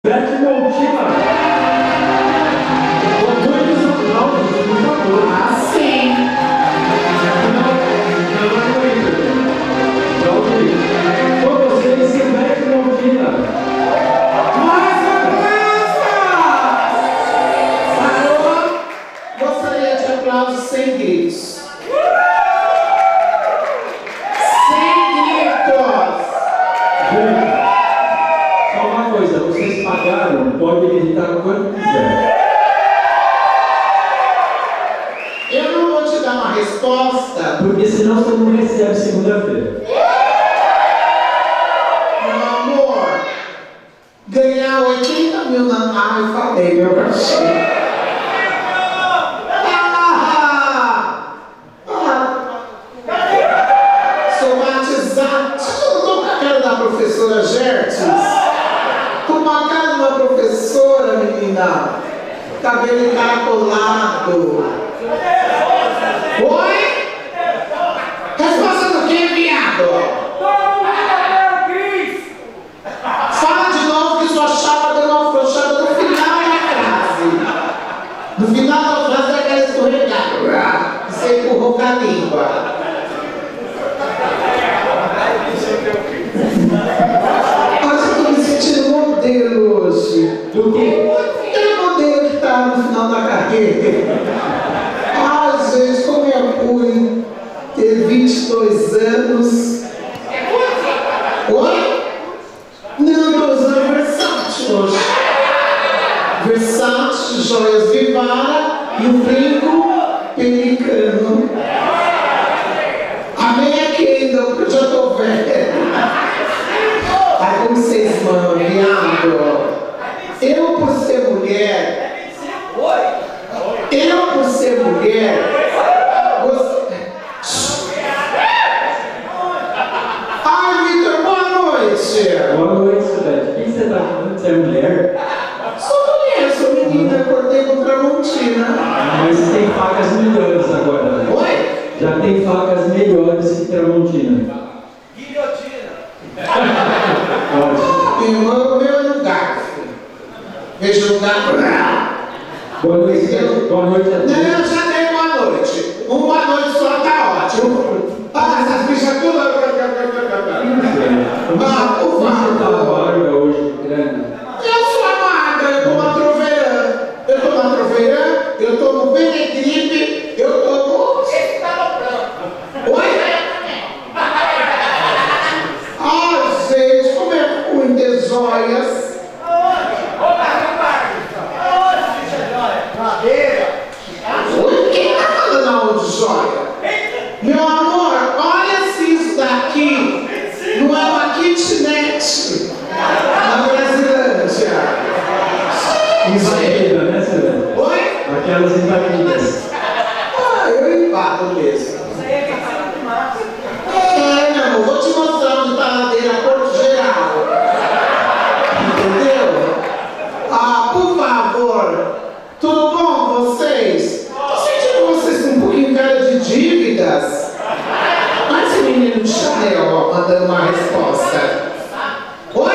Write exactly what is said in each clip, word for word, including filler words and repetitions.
Silvetty Montilla. Muitos aplausos, por favor. Ah, sim. Não, não aguento. Com vocês, Silvetty Montilla. Mais aplausos! Gostaria de aplausos sem gritos. Sem gritos! Gente, só uma coisa, vocês pagaram, pode gritar quando quiser. Eu não vou te dar uma resposta. Porque senão você não recebe segunda-feira. Meu amor, ganhar oitenta mil na... Ah, eu falei, meu cachorro. Professora Gertes, com uma cara de uma professora, menina, cabelo encaracolado. Oi? Resposta do que, viado? Fala de novo que sua chapa deu uma afrouxada no final da frase. No final da frase da cara escorregada. Você empurrou com a língua. Hoje. Do que? Aquele modelo que está no final da carreira. Ai, gente, como é ruim ter vinte e dois anos. Oi? Não, eu estou usando Versace hoje. Versace, joias Vivara e um brinco pelicano. A meia Kendall, porque eu já estou velha. Ai, como vocês mandam, viado. Eu, por ser mulher, eu, por ser mulher, você... Ai, Vitor, boa noite. Boa noite, Silvetty. O que você está falando? Você é mulher? Sou mulher, sou menina, acordei com Tramontina. Mas tem facas melhores agora. Oi? Já tem facas melhores que Tramontina. Guilhotina. Ótimo. O meu é no garfo. Veja o garfo. Boa noite, boa noite a todos. Não, eu já dei boa noite. Uma boa noite só tá ótimo. Ah, essas bichas tudo. Ah, por Você está favor. larga hoje, grande. Eu sou amada, eu tô uma troveirã. Eu tô uma troveirã, eu tô no Benegripe, eu tô no... Esse tá no branco. Oi? Ai, gente, como é ruim ter joias. Oi? Quem tá falando aonde de joia? Meu amor, olha se isso daqui não é uma kitnet na Brasilândia. Invadida, né, Silvetty? Oi? Aquelas invadidas. Ah, eu invado mesmo. É, meu amor, vou te mostrar onde tá a ladeira Porto Geral. Entendeu? Ah, por favor. Tudo bom com vocês? Tô sentindo vocês com um pouquinho cara de dívidas. Olha esse menino de Chanel, ó, mandando uma resposta. Oi?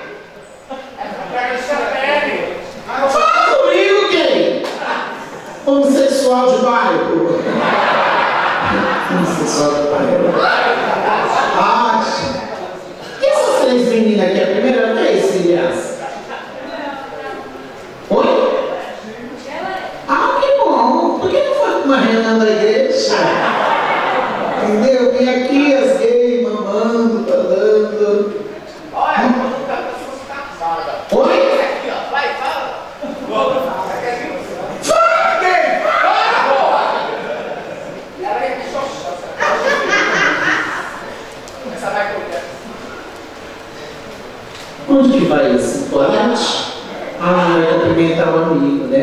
Fala comigo, gay! Homossexual de bairro. Homossexual de bairro. Ah, e essas três meninas aqui é a primeira vez, filhas? Oi? Ah, que bom! Por que não foi uma reunião da igreja? Entendeu? Vem aqui as gays mamando, falando. Olha, quando o cara tá casada. Oi? Aqui, ó. Vai, fala. Fala, gay! Fala, porra! Ela é que só. Essa vai correr. Onde que vai esse toalete? Ah, é cumprimentar o amigo, né?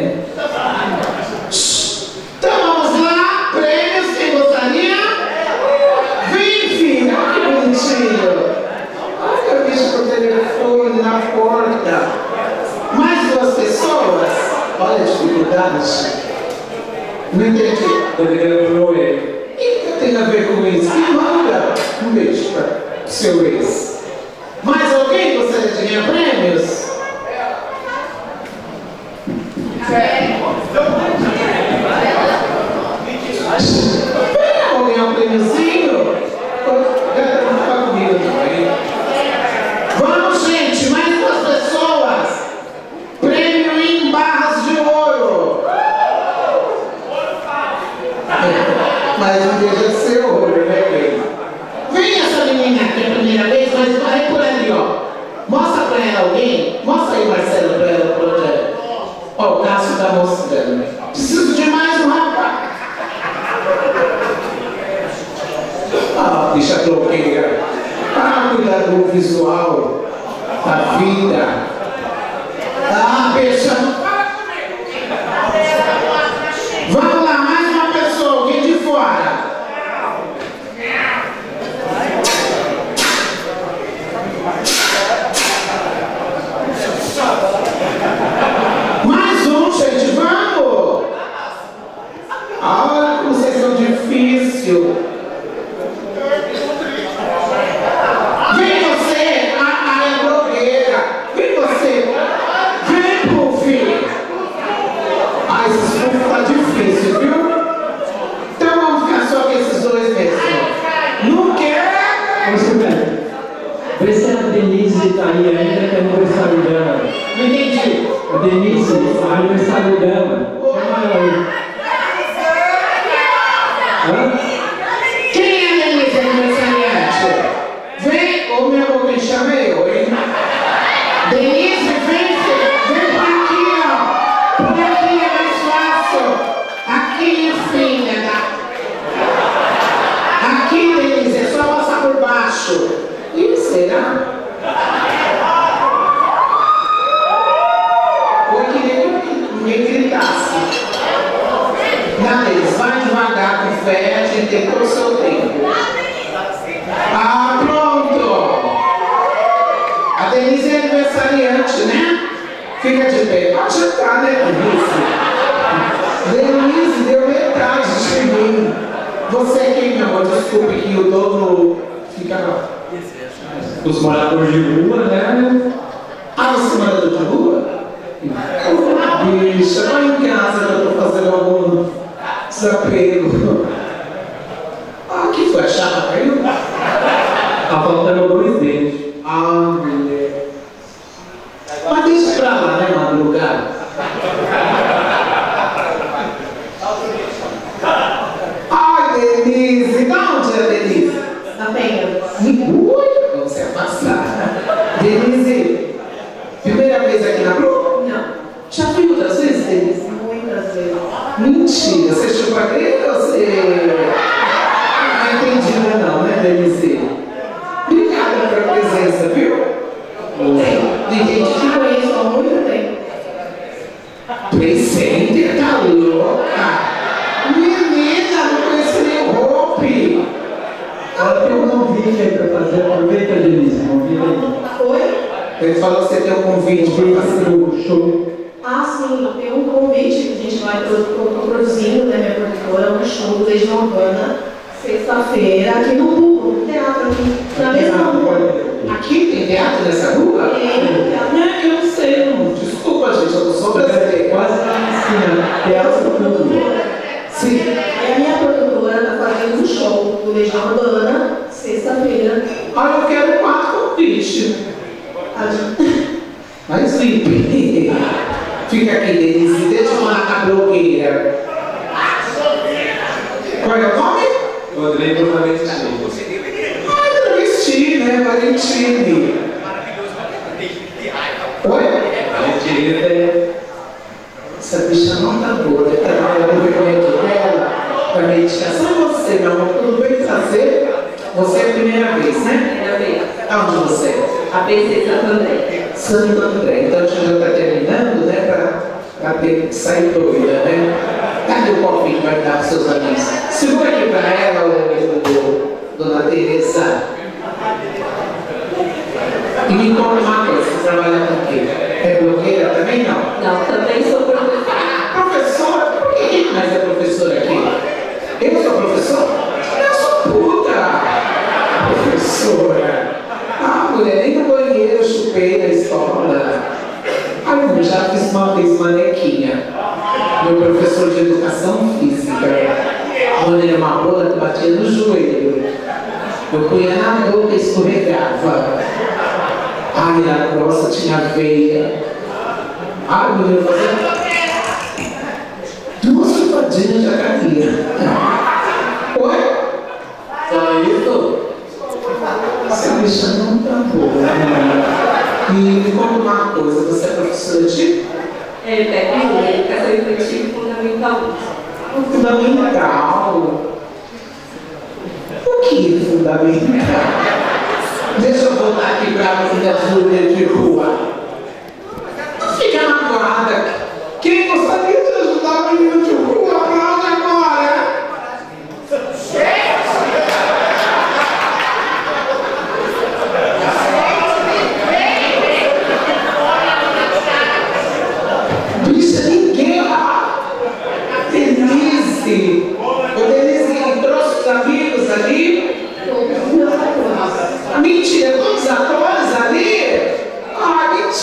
Então vamos lá, prêmios, quem gostaria? Vem, filho, olha que bonitinho. Olha o bicho com o telefone na porta. Mais duas pessoas? Olha a dificuldade. Não entendi. Tô ligando pro meu ex. O que que tem a ver com isso? E manda um beijo para o seu ex. Mais alguém gostaria de ganhar prêmios? Denise, o aniversário dela. Chama ela aí. Hã? Quem é a Denise, aniversariante? Vem, ô meu amor, quem chama eu, hein? Denise, vem, vem por aqui, ó. Por aqui é mais fácil. Aqui, minha filha, tá? Aqui, Denise, é só passar por baixo. Ih, será? Ou eu queria que ninguém gritasse. Não, Denise, vai devagar, com fé, a gente tem todo o seu tempo. Ah, pronto! A Denise é aniversariante, né? Fica de pé. Pode sentar, né, Denise? Denise deu metade de mim. Você é quem, meu amor? Desculpe que o dono fica lá. Os moradores de rua, né? Ah, você é morador de rua? Bicha, vai em casa que eu tô fazendo algum desapego. Ah, o que foi? A chapa caiu? Tá faltando dois dentes. Ah, mulher. Mas deixa pra lá, né, madrugada? Ai, Denise, da onde é, Denise? Na Penha. Ui, vamos se afastar. Denise, primeira vez aqui na rua? Não. Já fui outras vezes, Denise? Muitas vezes. Mentira, você chupa a grega ou você... Não entendi, não, né, Denise? Obrigada pela presença, viu? Tem. Te conheço há muito tempo. Presente, tá louca? Menina, não conheço nem o Hope. Ela tem um convite aí pra fazer. Aproveita, Denise. Convida aí. Oi? Ele falou que você tem um convite para fazer o show. Ah, sim. Tem um convite que a gente vai produzindo, né, minha produtora, um show do Legião Urbana, sexta-feira, aqui no Google, no teatro, aqui, na mesma rua. Aqui tem teatro nessa rua? Tem teatro. Não é que eu não sei, não. Desculpa, gente, eu não sou brasileiro. Quase na esquina. Teatro do Cultura. Sim. Aí a minha produtora está fazendo um show do Legião Urbana, sexta-feira. Ah, eu quero quatro convites. Mas V I P. Fica aqui, Denise. Deixa eu falar a blogueira. Qual é o nome? Rodrigo Valentini. Ah, travesti, né? Valentini. Oi? Valentini tem. Essa bicha não tá boa. Tá trabalhando no remédio dela para medicação. E você, meu amor? Tudo bem fazer? Você é a primeira vez, né? Primeira vez. Aonde você é? A B C Santo André. Santo André. Então a gente já está terminando, né? Para ter que sair doida, né? Cadê o copinho que vai dar para os seus amigos? Segura aqui para ela, o, o, dona Teresa. E me conta uma coisa, você trabalha com o quê? É blogueira também? Não. Não, também sou professora. Professora? Por que quem mais é professora aqui? Eu sou professora? Eu sou puta! Professora! Ah, mulher, nem no banheiro eu chupei na escola. Ah, eu já fiz uma vez manequinha. Meu professor de educação física. Quando ele uma bola que batia no joelho. Eu punha na boca e escorregava. Ai, a grossa tinha veia. Ai, mulher, você... Duas chupadinhas já caía. Oi? Só isso? Essa bicha não tá boa, né? E me conta uma coisa, você é professora de? É, técnico de educação infantil fundamental. Fundamental? O que é fundamental? Deixa eu voltar aqui para a minha mulher de rua. Fica magoada. Quem gostaria de ajudar a menina de rua para onde agora? Bicha, ninguém lá. Denise. Ô, Denise, trouxe os amigos ali? Todos os meus atores. Mentira, todos os atores ali? Ah, mentira.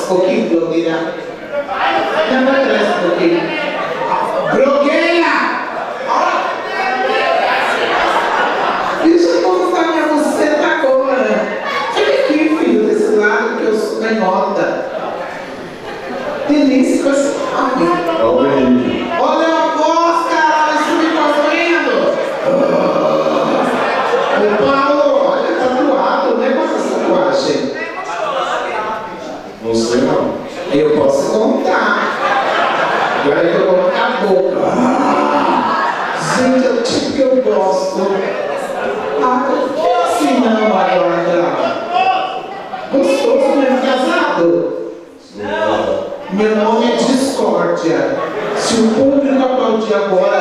um pouquinho, blogueira. Não, vai atrás um pouquinho. Blogueira! Deixa eu mostrar minha buceta agora. Fica aqui, filho, desse lado que eu sou canhota. Delícia com esse nome. Olha a voz, caralho, isso me correndo. Ô Paulo, olha, tatuado, né? Qual é essa tatuagem? Não sei não. Eu posso contar. Agora que eu vou botar a boca. Ah, gente, é o tipo que eu gosto. Ah, não fica assim não, Bárbara. Gostoso mesmo, casado? Não. Meu nome é Discórdia. Se o público aplaudir agora,